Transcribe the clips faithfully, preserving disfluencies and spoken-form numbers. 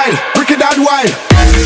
style, wicked and wild.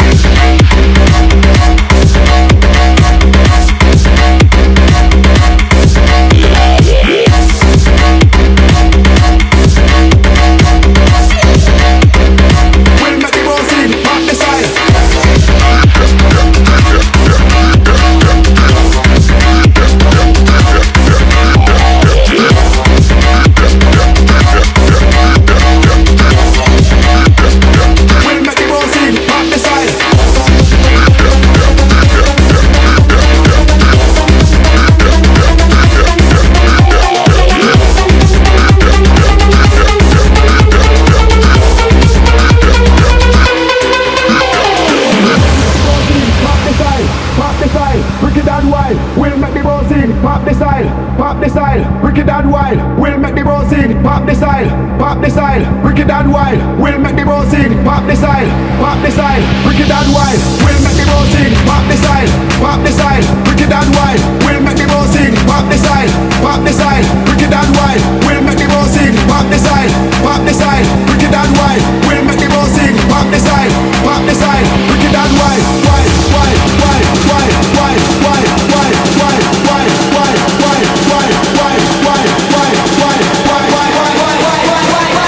We'll make the bros in, pop the style, pop the style, wicked and wild. We'll make the bros in, pop the style, pop the style, wicked and wild. We'll make the bros in, pop the style, pop the style, wicked and wild. We'll make the bros in, pop the style, pop the style, wicked and wild. We'll make the bros in, pop the style, pop the style, wicked and wild. We'll make the bros in, pop the style, pop the style, wicked and wild. We'll make the bros in, pop the style, pop the style, wicked and wild. Wild, wild, wild, wild, wild, wild, wild, wild, wild, wild, wild, wild, wild, wild, wild, wild,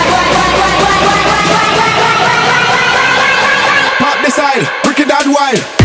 wild, wild, pop the style, wicked and wild.